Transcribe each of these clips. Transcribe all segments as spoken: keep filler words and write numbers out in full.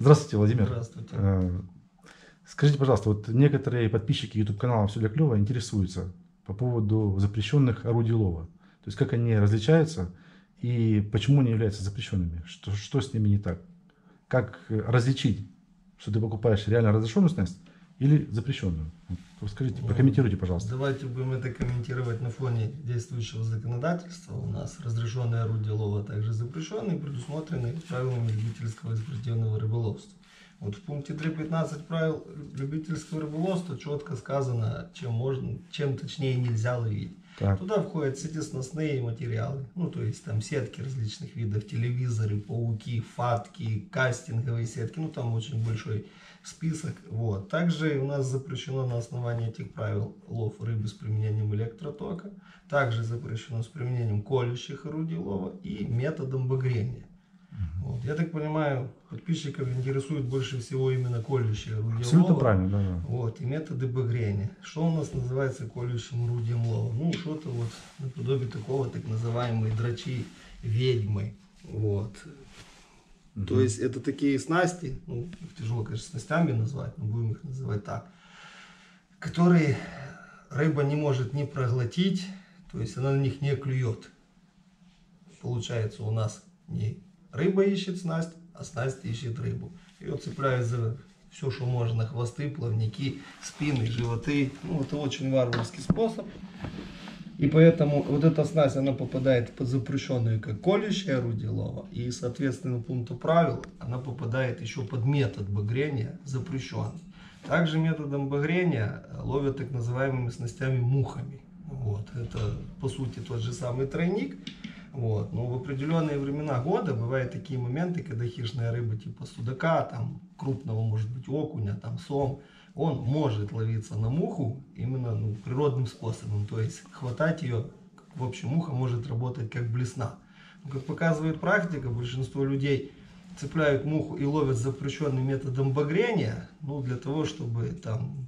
Здравствуйте, Владимир. Здравствуйте. Скажите, пожалуйста, вот некоторые подписчики YouTube канала «Все для клёва» интересуются по поводу запрещенных орудий лова. То есть как они различаются и почему они являются запрещенными? Что, что с ними не так? Как различить, что ты покупаешь реально разрешенную снасть или запрещенную? Вот скажите, прокомментируйте, пожалуйста. Давайте будем это комментировать на фоне действующего законодательства. У нас разрешенные орудия лова, а также запрещенные, предусмотрены правилами любительского и спортивного рыболовства. Вот в пункте три точка пятнадцать правил любительского рыболовства четко сказано, чем можно, чем точнее нельзя ловить. Так. Туда входят сетеснастные материалы, ну то есть там сетки различных видов, телевизоры, пауки, фатки, кастинговые сетки, ну там очень большой список. Вот. Также у нас запрещено на основании этих правил лов рыбы с применением электротока, также запрещено с применением колющих орудий лова и методом багрения. Вот. Я так понимаю, подписчиков интересует больше всего именно колющие орудия Абсолютно лова. правильно, да, да. Вот, и методы багрения. Что у нас называется колющим орудием лова? Ну, что-то вот наподобие такого, так называемой дрочи ведьмы. Вот. Угу. То есть это такие снасти, ну, их тяжело, конечно, снастями назвать, но будем их называть так, которые рыба не может не проглотить, то есть она на них не клюет. Получается, у нас не рыба ищет снасть, а снасть ищет рыбу. Ее цепляют за все, что можно, хвосты, плавники, спины, животы. Ну, это очень варварский способ. И поэтому вот эта снасть, она попадает под запрещенную как колющее орудие лова. И, соответственно, по пункту правил, она попадает еще под метод багрения запрещенный. Также методом багрения ловят так называемыми снастями мухами. Вот. Это, по сути, тот же самый тройник. Вот. Но в определенные времена года бывают такие моменты, когда хищная рыба типа судака, там, крупного, может быть, окуня, там, сом, он может ловиться на муху именно ну, природным способом. То есть хватать ее, в общем, муха может работать как блесна. Но, как показывает практика, большинство людей цепляют муху и ловят запрещенным методом багрения, ну, для того, чтобы там,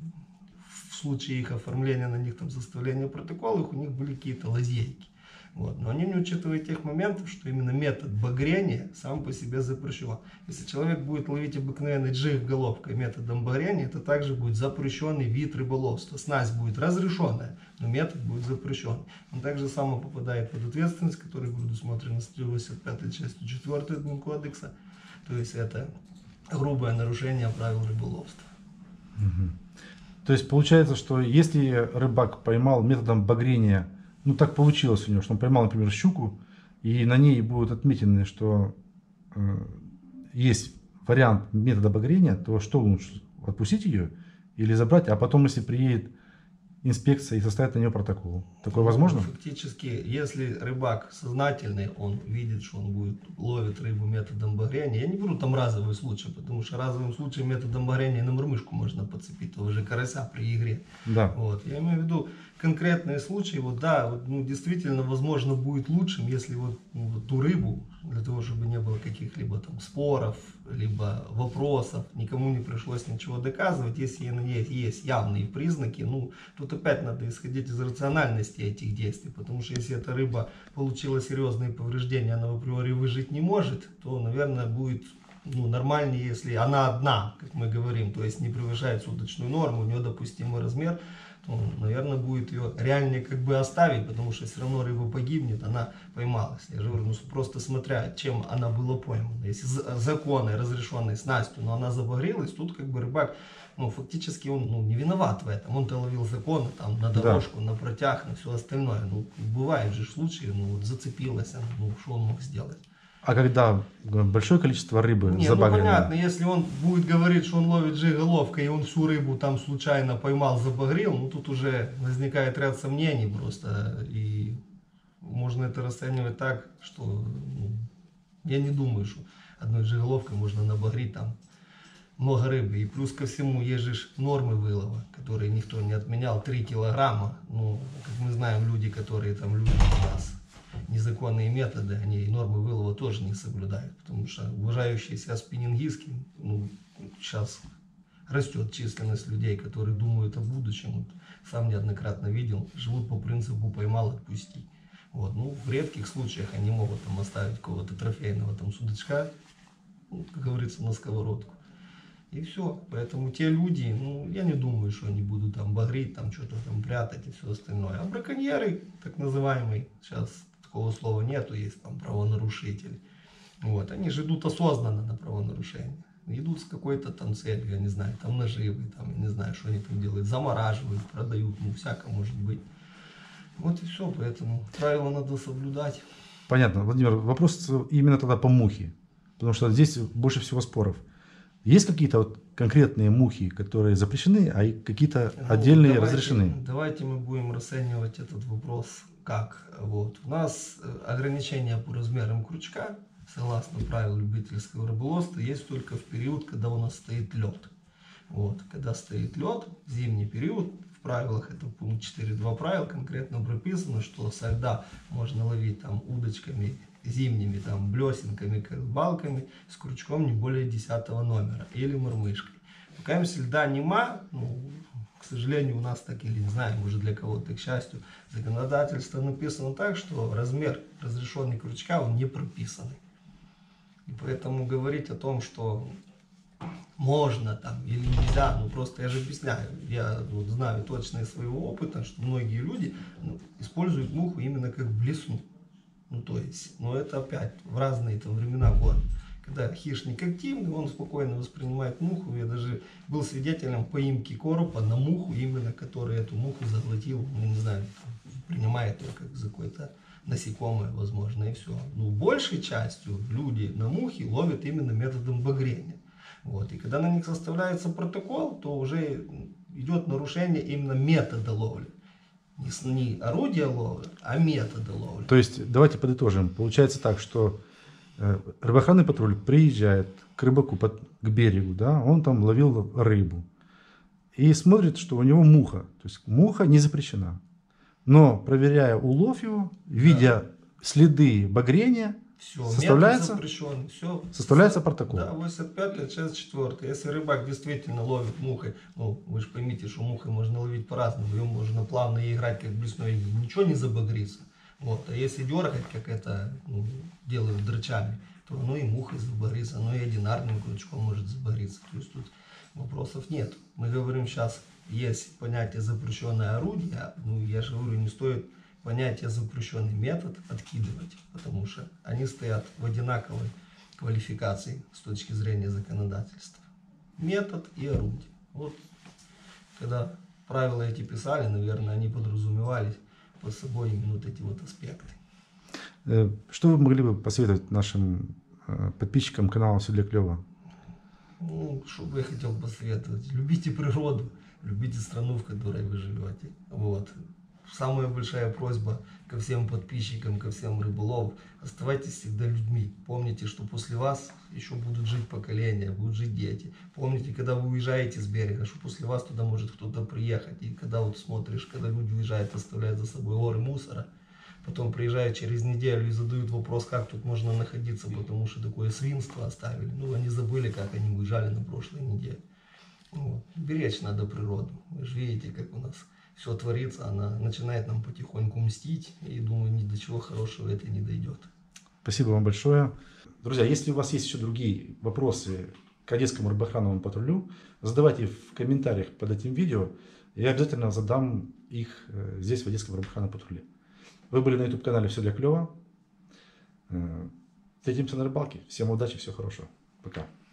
в случае их оформления на них, там, составления протоколов, у них были какие-то лазейки. Вот. Но они не учитывают тех моментов, что именно метод багрения сам по себе запрещен. Если человек будет ловить обыкновенной джиг головкой методом багрения, это также будет запрещенный вид рыболовства. Снасть будет разрешенная, но метод будет запрещен. Он также само попадает под ответственность, которая предусмотрена статьей восемьдесят пятой частью четвёртой кодекса. То есть это грубое нарушение правил рыболовства. Угу. То есть получается, что если рыбак поймал методом багрения, ну так получилось у него, что он поймал, например, щуку, и на ней будут отметены, что э, есть вариант метода багрения, то что лучше, отпустить ее или забрать, а потом, если приедет инспекция и составит на нее протокол. Такое возможно? Фактически, если рыбак сознательный, он видит, что он будет ловит рыбу методом багрения. Я не беру там разовый случай, потому что разовым случаем методом багрения на мормышку можно подцепить, того же карася при игре. Да. Вот. Я имею в виду конкретные случаи, вот да, вот, ну, действительно, возможно, будет лучшим, если вот, ну, вот ту рыбу, для того, чтобы не было каких-либо там споров, либо вопросов, никому не пришлось ничего доказывать, если на ней есть явные признаки, ну, тут опять надо исходить из рациональности этих действий, потому что если эта рыба получила серьезные повреждения, она в априори выжить не может, то, наверное, будет ну, нормальнее, если она одна, как мы говорим, то есть не превышает суточную норму, у нее допустимый размер, то, наверное, будет ее реальнее как бы оставить, потому что все равно рыба погибнет, она поймалась. Я же говорю, ну просто смотря, чем она была поймана. Если законной, разрешенной снастью, но она забагрилась, тут как бы рыбак, ну фактически он ну, не виноват в этом. Он-то ловил законно, там, на дорожку, да, на протяг, на все остальное. Ну, бывают же случаи, ну вот зацепилась она, ну что он мог сделать? А когда большое количество рыбы не, забагрено? Ну понятно, если он будет говорить, что он ловит жиголовкой, и он всю рыбу там случайно поймал, забагрил, ну тут уже возникает ряд сомнений просто. И можно это расценивать так, что ну, я не думаю, что одной жиголовкой можно набагрить там много рыбы. И плюс ко всему есть же нормы вылова, которые никто не отменял, три килограмма. Ну, как мы знаем, люди, которые там любят у нас незаконные методы, они нормы вылова тоже не соблюдают, потому что уважающие себя спиннингисты, ну, сейчас растет численность людей, которые думают о будущем, вот, сам неоднократно видел, живут по принципу поймал, отпусти. Вот, ну, в редких случаях они могут там оставить какого-то трофейного там судачка, ну, как говорится, на сковородку. И все. Поэтому те люди, ну, я не думаю, что они будут там багрить, там что-то там прятать и все остальное. А браконьеры, так называемые, сейчас такого слова нету, есть там правонарушители. Вот, они же идут осознанно на правонарушение. Идут с какой-то там целью, я не знаю, там наживы, там, я не знаю, что они там делают, замораживают, продают, ну, всякое может быть. Вот и все, поэтому правила надо соблюдать. Понятно. Владимир, вопрос именно тогда по мухе, потому что здесь больше всего споров. Есть какие-то вот конкретные мухи, которые запрещены, а какие-то ну, отдельные давайте, разрешены? Давайте мы будем расценивать этот вопрос как. Вот. У нас ограничения по размерам крючка, согласно правилам любительского рыболовства, есть только в период, когда у нас стоит лед. Вот. Когда стоит лед, зимний период, в правилах, это пункт четыре точка два правил, конкретно прописано, что со льда можно ловить там удочками зимними, там блесенками, балками, с крючком не более десятого номера или мормышкой. Пока если льда нема, ну, к сожалению, у нас так или не знаю, может для кого-то, к счастью, законодательство написано так, что размер разрешенный крючка, он не прописанный. И поэтому говорить о том, что можно там или нельзя, ну просто я же объясняю, я вот знаю точно из своего опыта, что многие люди ну, используют муху именно как блесну. Ну то есть, но это опять в разные там времена года. Когда хищник активный, он спокойно воспринимает муху. Я даже был свидетелем поимки коропа на муху, именно который эту муху заглотил, ну не знаю, там, принимает ее как за какое-то насекомое, возможно, и все. Но большей частью люди на мухи ловят именно методом багрения. Вот. И когда на них составляется протокол, то уже идет нарушение именно метода ловли. Не, не орудия ловли, а метода ловли. То есть, давайте подытожим. Получается так, что э, рыбоохранный патруль приезжает к рыбаку, под, к берегу, да, он там ловил рыбу. И смотрит, что у него муха. То есть, муха не запрещена. Но, проверяя улов его, видя да. следы багрения, все, составляется, запрещен, все. составляется протокол. Да, восемьдесят пятая часть четвёртая. Если рыбак действительно ловит мухой, ну, вы же поймите, что мухой можно ловить по-разному, ее можно плавно играть, как блесной, ничего не забагрится. Вот. А если дергать, как это ну, делают драчами, то оно и мухой забагрится, оно и одинарным крючком может забагриться. То есть тут вопросов нет. Мы говорим сейчас, есть понятие запрещенное орудие, ну, я же говорю, не стоит понятие запрещенный метод откидывать, потому что они стоят в одинаковой квалификации с точки зрения законодательства. Метод и орудие. Вот когда правила эти писали, наверное, они подразумевались под собой именно вот эти вот аспекты. Что вы могли бы посоветовать нашим подписчикам канала «Все для клёва»? Ну, что бы я хотел посоветовать? Любите природу, любите страну, в которой вы живете. Вот. Самая большая просьба ко всем подписчикам, ко всем рыболовам, оставайтесь всегда людьми. Помните, что после вас еще будут жить поколения, будут жить дети. Помните, когда вы уезжаете с берега, что после вас туда может кто-то приехать. И когда вот смотришь, когда люди уезжают, оставляют за собой горы мусора, потом приезжают через неделю и задают вопрос, как тут можно находиться, потому что такое свинство оставили. Ну, они забыли, как они уезжали на прошлой неделе. Вот. Беречь надо природу. Вы же видите, как у нас все творится, она начинает нам потихоньку мстить, и думаю, ни до чего хорошего это не дойдет. Спасибо вам большое. Друзья, если у вас есть еще другие вопросы к Одесскому рыбоохранному патрулю, задавайте в комментариях под этим видео, и я обязательно задам их здесь, в Одесском рыбоохранном патруле. Вы были на ютуб-канале «Все для клёва». Встретимся на рыбалке. Всем удачи, всего хорошего. Пока.